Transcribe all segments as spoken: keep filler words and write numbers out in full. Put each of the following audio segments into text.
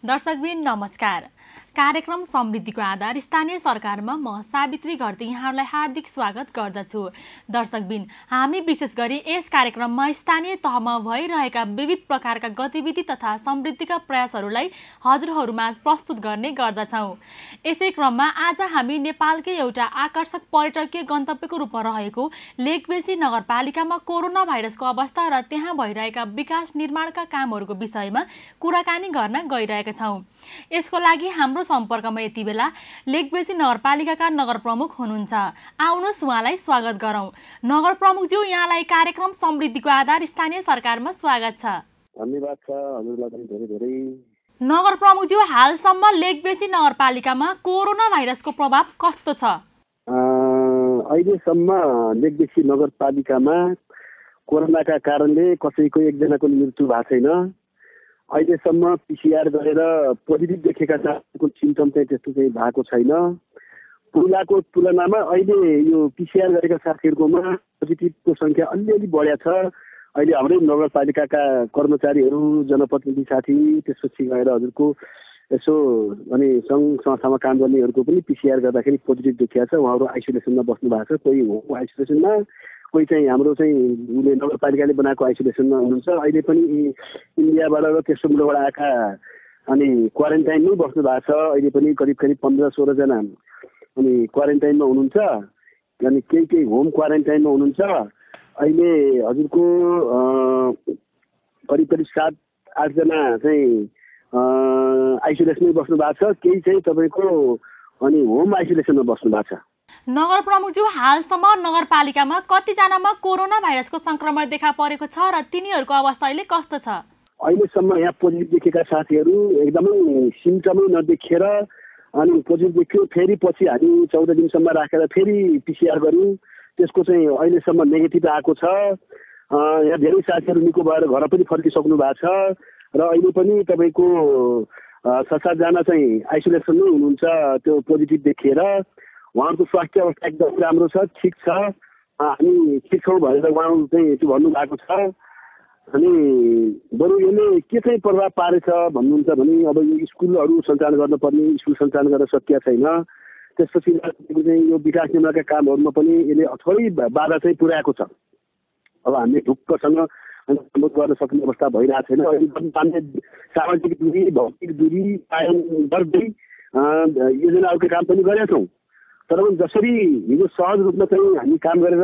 दर्शकबिन नमस्कार। कार्यक्रम समृद्धिको आधार स्थानीय सरकारमा म सावित्री घरती यहाँहरूलाई हार्दिक स्वागत गर्दछु। दर्शकबिन, हामी विशेष गरी यस कार्यक्रममा स्थानीय तहमा भइरहेका विविध प्रकारका गतिविधि तथा समृद्धिका प्रयासहरूलाई हजुरहरूमाझ प्रस्तुत गर्ने गर्दछौँ। यसै क्रममा आज हामी नेपालकै एउटा आकर्षक पर्यटकीय गन्तव्यको रूपमा रहेको लेकबेसी नगरपालिकामा कोरोना भाइरसको अवस्था र त्यहाँ भइरहेका विकास निर्माणका कामहरूको विषयमा कुराकानी गर्न गइरहेका छौँ। यसको लागि हाम्रो सम्पर्कमा यति बेला लेकबेसी नगरपालिकाका नगर प्रमुख हुनुहुन्छ। आउनुहोस् उहाँलाई स्वागत गरौँ। नगर प्रमुखज्यू, यहाँलाई कार्यक्रम समृद्धिको आधार स्थानीय सरकारमा स्वागत छ। धन्यवाद छ हजुरलाई पनि धेरै धेरै। नगर प्रमुखज्यू, हालसम्म लेकबेसी नगरपालिकामा कोरोना भाइरसको प्रभाव कस्तो छ? अहिलेसम्म लेकबेसी नगरपालिकामा कोरोनाका कारणले कसैको एकजनाको मृत्यु भएको छैन। अहिलेसम्म पिसिआर गरेर पोजिटिभ देखेका साथीको सिम्टम चाहिँ त्यस्तो चाहिँ भएको छैन। पहिलाको तुलनामा अहिले यो पिसिआर गरेका साथीहरूकोमा पोजिटिभको सङ्ख्या अलिअलि बढ्या छ। अहिले हाम्रै नगरपालिकाका कर्मचारीहरू, जनप्रतिनिधि साथी, त्यसपछि गएर हजुरको यसो अनि सङ्घ संस्थामा काम गर्नेहरूको पनि पिसिआर गर्दाखेरि पोजिटिभ देखिया छ। उहाँहरू आइसोलेसनमा बस्नु भएको छ, कोही होम आइसोलेसनमा, कोही चाहिँ हाम्रो चाहिँ उसले नगरपालिकाले बनाएको आइसोलेसनमा हुनुहुन्छ। अहिले पनि इन्डियाबाट र तेस्रो मुलुकबाट आएका अनि क्वारेन्टाइनमै बस्नु भएको छ। अहिले पनि करिब करिब पन्ध्र सोह्रजना अनि क्वारेन्टाइनमा हुनुहुन्छ, अनि केही केही होम क्वारेन्टाइनमा हुनुहुन्छ। अहिले हजुरको करिब करिब सात आठजना चाहिँ आइसोलेसनमै बस्नु भएको छ, केही चाहिँ तपाईँको अनि होम आइसोलेसनमा बस्नु भएको छ। नगर प्रमुखज्यू, हालसम्म नगरपालिकामा कतिजनामा कोरोना भाइरसको संक्रमण देखा परेको छ र तिनीहरूको अवस्था अहिले कस्तो छ? अहिलेसम्म यहाँ पोजिटिभ देखेका साथीहरू एकदमै सिम्टमै नदेखेर अनि पोजिटिभ देखियो, फेरि पछि हामी चौध दिनसम्म राखेर फेरि पिसिआर गऱ्यौँ, त्यसको चाहिँ अहिलेसम्म नेगेटिभ आएको छ। यहाँ धेरै साथीहरू निको भएर घर पनि फर्किसक्नु भएको छ र अहिले पनि तपाईँको छ सातजना चाहिँ आइसोलेसनमै हुनुहुन्छ त्यो पोजिटिभ देखेर। उहाँहरूको स्वास्थ्य अवस्था एकदम राम्रो छ, ठिक छ, हामी ठिक छौँ भनेर उहाँहरू चाहिँ त्यो भन्नुभएको छ। अनि बरु यसले के चाहिँ प्रभाव पारेछ भन्नुहुन्छ भने अब यो स्कुलहरू सञ्चालन गर्नुपर्ने स्कुल सञ्चालन गर्न सकिया छैन। त्यसपछि चाहिँ यो विकास निर्माणका कामहरूमा पनि यसले थोरै बाधा चाहिँ पुर्याएको छ। अब हामीले ढुक्कसँग गर्न सक्ने अवस्था भइरहेको छैन। अहिले सामाजिक दूरी, भौतिक दूरी कायम गर्दै योजनाहरूको काम पनि गरेका छौँ। तर पनि जसरी हिजो सहज रूपमा चाहिँ हामी काम गरेर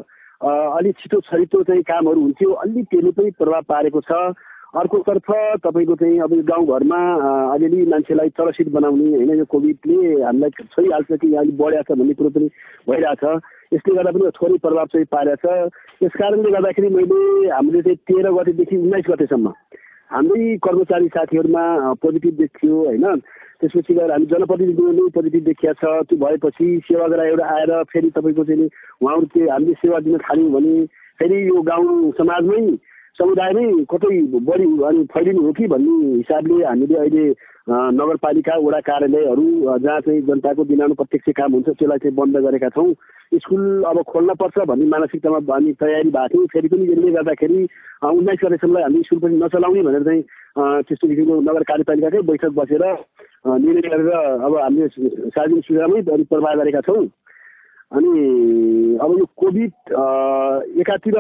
अलिक छिटो छरितो चाहिँ कामहरू हुन्थ्यो, अलि त्यसले पनि प्रभाव पारेको छ। अर्कोतर्फ तपाईँको चाहिँ अब गाउँघरमा अलिअलि मान्छेलाई चलसित बनाउने होइन, यो कोभिडले हामीलाई छोइहाल्छ कि अलिक बढ्या छ भन्ने कुरो पनि भइरहेछ। यसले गर्दा पनि थोरै प्रभाव चाहिँ पारेको छ। यस कारणले गर्दाखेरि मैले हामीले चाहिँ तेह्र गतेदेखि उन्नाइस गतेसम्म हाम्रै कर्मचारी साथीहरूमा पोजिटिभ देखियो होइन। त्यसपछि गएर हामी जनप्रतिनिधिहरूले पोजिटिभ देखिया छ। त्यो भएपछि सेवाग्राहीहरू आएर फेरि तपाईँको चाहिँ उहाँहरू त्यो हामीले सेवा दिन थाल्यौँ भने फेरि यो गाउँ समाजमै समुदायमै कतै बढी अनि फैलिनु हो कि भन्ने हिसाबले हामीले अहिले नगरपालिका वडा कार्यालयहरू जहाँ चाहिँ जनताको दिनानु प्रत्यक्ष काम हुन्छ त्यसलाई चाहिँ बन्द गरेका छौँ। स्कुल अब खोल्न पर्छ भन्ने मानसिकतामा हामी तयारी भएको थियौँ। फेरि पनि यसले गर्दाखेरि उन्नाइस गतेसम्म हामी स्कुल पनि नचलाउने भनेर चाहिँ त्यस्तो किसिमको नगर कार्यपालिकाकै बैठक बसेर निर्णय गरेर अब हामीले सार्वजनिक सुविधामै प्रवाह गरेका छौँ। अनि अब यो कोभिड एकातिर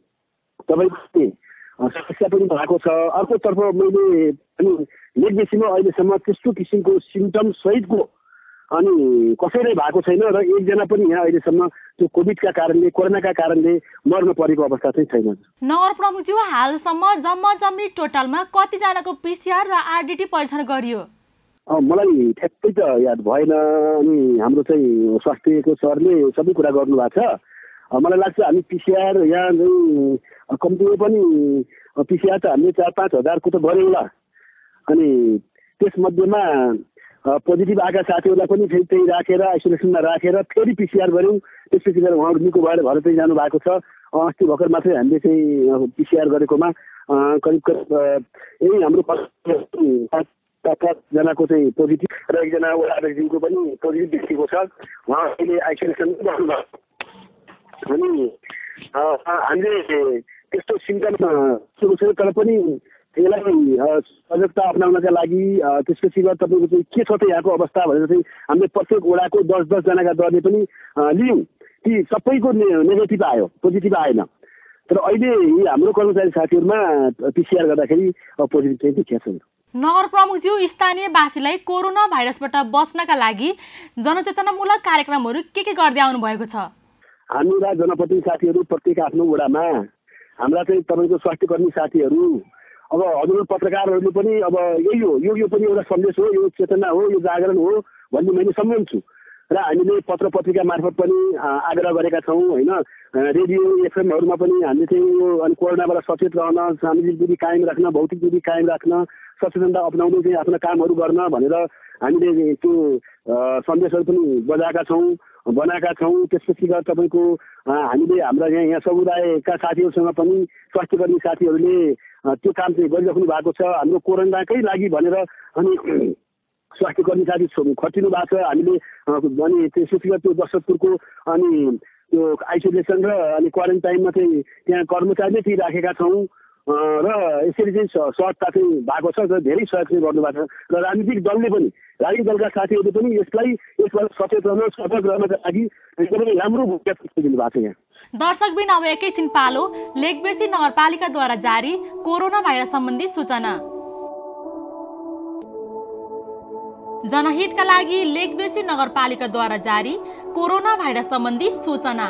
तपाईँको समस्या पनि भएको छ। अर्कोतर्फ मैले अनि लेकबेसीमा अहिलेसम्म त्यस्तो किसिमको सिम्टम सहितको अनि कसैलाई भएको छैन र एकजना पनि यहाँ अहिलेसम्म त्यो कोभिडका कारणले कोरोनाका कारणले मर्न परेको अवस्था चाहिँ छैन। नगर प्रमुखज्यू, हालसम्म जम्मा जम्मी टोटलमा कतिजनाको पिसिआर र आरडिटी परीक्षण गरियो? मलाई ठ्याक्कै त याद भएन। अनि हाम्रो चाहिँ स्वास्थ्यको सरले सबै कुरा गर्नुभएको छ। मलाई लाग्छ हामी पिसिआर यहाँ कम्तीमा पनि पिसिआर त हामीले चार पाँच हजारको त गऱ्यौँ होला। अनि त्यसमध्येमा पोजिटिभ आएका साथीहरूलाई पनि फेरि त्यही राखेर आइसोलेसनमा राखेर फेरि पिसिआर गऱ्यौँ। त्यसपछि गएर उहाँहरू निको भएर घर चाहिँ जानुभएको छ। अस्ति भर्खर मात्रै हामीले चाहिँ पिसिआर गरेकोमा करिब करिब यही हाम्रो पाँच पाँचजनाको चाहिँ पोजिटिभ र एकजना वडा अध्यक्षको पनि पोजिटिभ देखिएको छ। उहाँ अहिले आइसोलेसनमा बस्नुभयो। अनि हामीले त्यस्तो सिम्टम सुरु छैन, तर पनि यसलाई सजगता अप्नाउनका लागि त्यसपछि गएर तपाईँको चाहिँ के छ त यहाँको अवस्था भनेर चाहिँ हामीले प्रत्येक वडाको दस दसजनाका दरले पनि लियौँ। ती सबैको नेगेटिभ आयो, पोजिटिभ आएन। तर अहिले हाम्रो कर्मचारी साथीहरूमा पिसिआर गर्दाखेरि पोजिटिभ चाहिँ देखिएको छैन। नगर प्रमुखज्यू, स्थानीयवासीलाई कोरोना भाइरसबाट बच्नका लागि जनचेतनामूलक कार्यक्रमहरू के के गर्दै आउनु भएको छ? हाम्रा जनप्रतिनिधि साथीहरू प्रत्येक आफ्नो वडामा, हाम्रा चाहिँ तपाईँको स्वास्थ्यकर्मी साथीहरू, अब हजुर पत्रकारहरूले पनि अब यही हो, यो यो पनि एउटा सन्देश हो, यो चेतना हो, यो जागरण हो भन्ने मैले सम्झन्छु। र हामीले पत्र पत्रिका मार्फत पनि आग्रह गरेका छौँ होइन। रेडियो एफएमहरूमा पनि हामीले चाहिँ यो अनि कोरोनाबाट सचेत रहन, सामाजिक दूरी कायम राख्न, भौतिक दूरी कायम राख्न, सचेतनता अप्नाउँदै चाहिँ आफ्ना कामहरू गर्न भनेर हामीले त्यो सन्देशहरू पनि बजाएका छौँ, बनाएका छौँ। त्यसपछि गएर तपाईँको हामीले हाम्रा यहाँ यहाँ समुदायका साथीहरूसँग पनि स्वास्थ्यकर्मी साथीहरूले त्यो काम चाहिँ गरिराख्नु भएको छ। हाम्रो कोरोनाकै लागि भनेर अनि स्वास्थ्यकर्मी साथी खटिनु भएको छ। हामीले अनि त्यसपछि त्यो दशरथपुरको अनि त्यो आइसोलेसन र अनि क्वारेन्टाइनमा चाहिँ त्यहाँ कर्मचारी नै ती राखेका छौँ र यसरी चाहिँ सहजता चाहिँ भएको छ र धेरै सहयोग चाहिँ गर्नुभएको छ। र राजनीतिक दलले पनि, राजनीतिक दलका साथीहरूले पनि यसलाई यसबाट सचेत रहन, सजग रहनका लागि एकदमै राम्रो भूमिका दिनु भएको छ। यहाँ दर्शकबिन अब एकैछिन पालो लेकबेसी नगरपालिकाद्वारा जारी कोरोना भाइरस सम्बन्धी सूचना। जनहितका लागि लेकबेसी नगरपालिकाद्वारा जारी कोरोना भाइरस सम्बन्धी सूचना।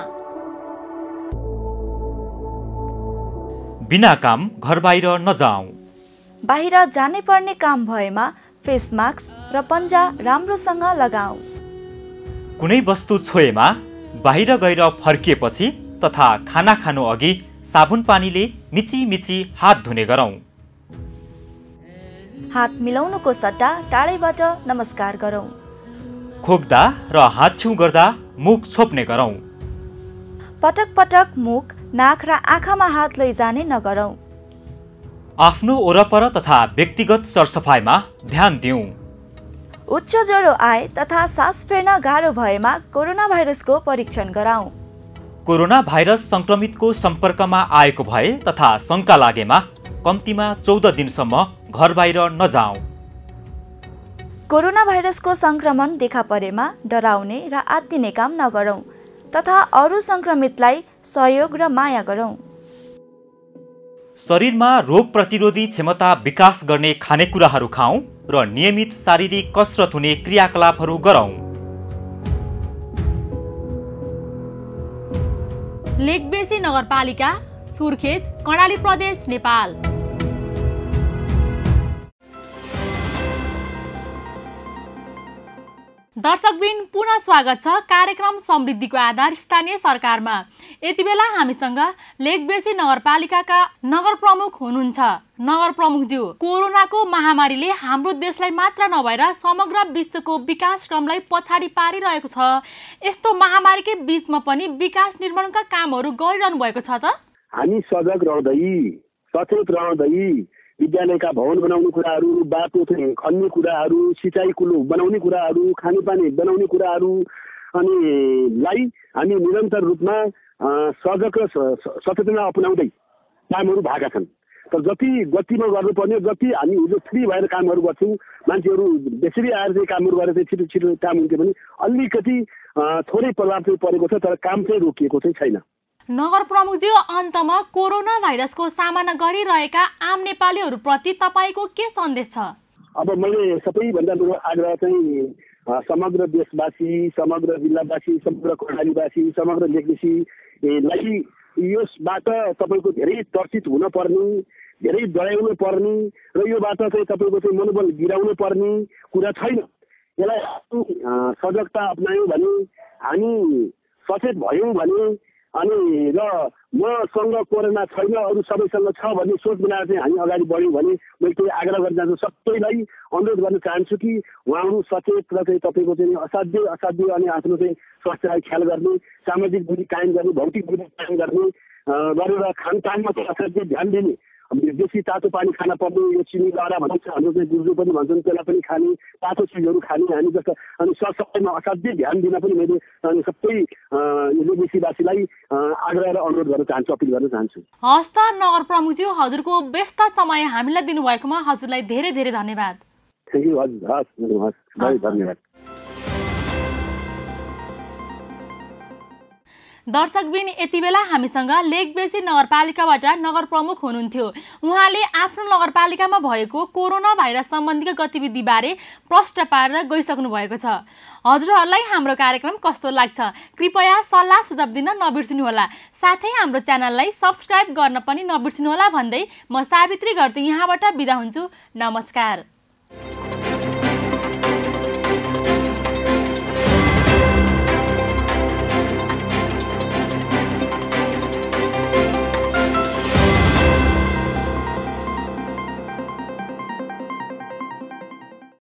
बिना काम घर बाहिर नजाऊ। बाहिर जानै पर्ने काम भएमा फेस मास्क र पन्जा राम्रोसँग लगाऊ। कुनै वस्तु छोएमा बाहिर गएर फर्किएपछि तथा खाना खानु अघि साबुन पानीले मिची मिची हात धुने गरौँ। हात मिलाउनुको सट्टा टाढैबाट नमस्कार गरौँ। खोक्दा र हातछिउ गर्दा मुख छोप्ने गरौँ। पटक पटक मुख, नाक र आँखामा हात लैजाने नगरौँ। आफ्नो वरपर तथा व्यक्तिगत सरसफाइमा ध्यान दिउँ। उच्च ज्वरो आए तथा सास फेर्न गाह्रो भएमा कोरोना भाइरसको परीक्षण गराउँ। कोरोना भाइरस संक्रमितको सम्पर्कमा आएको भए तथा शंका लागेमा कम्तीमा चौध दिनसम्म घर बाहिर नजाऊ। कोरोना भाइरसको संक्रमण देखा परेमा डराउने र आत्तिने काम नगरौँ तथा अरू संक्रमितलाई सहयोग र माया गरौँ। शरीरमा रोग प्रतिरोधी क्षमता विकास गर्ने खानेकुराहरू खाऊ र नियमित शारीरिक कसरत हुने क्रियाकलापहरू गरौँ। लेकबेसी नगरपालिका, सुर्खेत, कर्णाली प्रदेश, नेपाल। दर्शकबिन पुनः स्वागत छ कार्यक्रम समृद्धिको आधार स्थानीय सरकारमा। यति बेला हामीसँग लेकबेसी नगरपालिकाका नगर प्रमुख हुनुहुन्छ। नगर प्रमुखज्यू, कोरोनाको महामारीले हाम्रो देशलाई मात्र नभएर समग्र विश्वको विकास क्रमलाई पछाडि पारिरहेको छ। यस्तो महामारीकै बीचमा पनि विकास निर्माणका कामहरू गरिरहनु भएको छ त? हामी सजग रहँदै, सचेत रहँदै विद्यालयका भवन बनाउने कुराहरू, बाटो खन्ने कुराहरू, सिँचाइ कुलो बनाउने कुराहरू, खानेपानी बनाउने कुराहरू अनि लाई हामी निरन्तर रूपमा सजग र सचेतना अपनाउँदै कामहरू भएका छन्। तर जति गतिमा गर्नुपर्ने, जति हामी हिजो फ्री भएर कामहरू गर्छौँ, मान्छेहरू बेसरी आएर चाहिँ कामहरू गरेर चाहिँ छिटो छिटो काम हुन्थ्यो भने अलिकति थोरै प्रभाव चाहिँ परेको छ, तर काम चाहिँ रोकिएको चाहिँ छैन। नगर प्रमुखज्यू, अन्तमा कोरोना भाइरसको सामना गरिरहेका आम नेपालीहरूप्रति तपाईँको के सन्देश छ? अब मैले सबैभन्दा मेरो आग्रह चाहिँ समग्र देशवासी, समग्र जिल्लावासी, समग्र कर्णालीवासी, समग्र लेकबेसीलाई यसबाट तपाईँको धेरै चर्चित हुन पर्ने, धेरै डराउनु पर्ने र योबाट चाहिँ तपाईँको चाहिँ मनोबल गिराउनु पर्ने कुरा छैन। यसलाई सजगता अप्नायौँ भने, हामी सचेत भयौँ भने अनि र मसँग कोरोना छैन, अरू सबैसँग छ भन्ने सोच बनाएर चाहिँ हामी अगाडि बढ्यौँ भने मैले त्यही आग्रह गर्न चाहन्छु, सबैलाई अनुरोध गर्न चाहन्छु कि उहाँहरू सचेत र चाहिँ तपाईँको चाहिँ असाध्य असाध्य अनि आफ्नो चाहिँ स्वास्थ्यलाई ख्याल गर्ने, सामाजिक दूरी कायम गर्ने, भौतिक दूरी कायम गर्ने गरेर खानपानमा चाहिँ असाध्य ध्यान दिने बेसी तातो पानी खान पर्ने, यो चिनी लहरा भन्छ, हाम्रो चाहिँ गुर्जो पनि भन्छन्, त्यसलाई पनि खाने, तातो चिजहरू खाने हामी जस्तो, अनि सरसफाइमा असाध्यै ध्यान दिन पनि मैले अनि सबै लोकबेसीवासीलाई आग्रह र अनुरोध गर्न चाहन्छु, अपिल गर्न चाहन्छु। हस् त नगर प्रमुखज्यू, हजुरको व्यस्त समय हामीलाई दिनुभएकोमा हजुरलाई धेरै धेरै धन्यवाद। थ्याङ्क यू हजुर, हस् हस् धेरै धन्यवाद। दर्शकबिन, यति बेला हामीसँग लेकबेसी नगरपालिकाबाट नगर प्रमुख हुनुहुन्थ्यो। उहाँले आफ्नो नगरपालिकामा भएको कोरोना भाइरस सम्बन्धीका गतिविधिबारे प्रश्न पारेर गइसक्नु भएको छ। हजुरहरूलाई हाम्रो कार्यक्रम कस्तो लाग्छ कृपया सल्लाह सुझाव दिन नबिर्सिनुहोला। साथै हाम्रो च्यानललाई सब्स्क्राइब गर्न पनि नबिर्सिनुहोला भन्दै म सावित्री घरती यहाँबाट बिदा हुन्छु। नमस्कार।